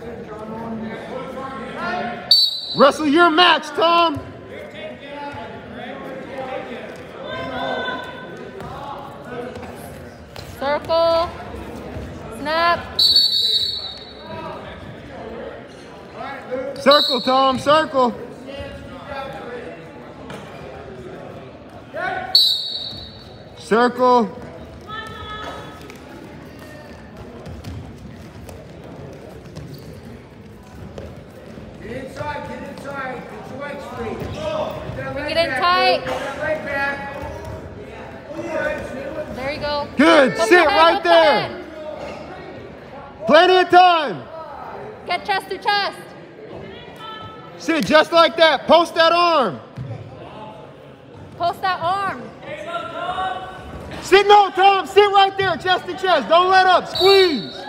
Wrestle your match, Tom. Circle. Snap. Circle, Tom, circle. Circle. Get inside, get inside. Get your leg straight. Bring it in tight. Leg back. There you go. Good, Up sit the head, right up the there. head. Plenty of time. Get chest to chest. Sit just like that. Post that arm. Post that arm. Sit, no, Tom, sit right there, chest to chest. Don't let up, squeeze.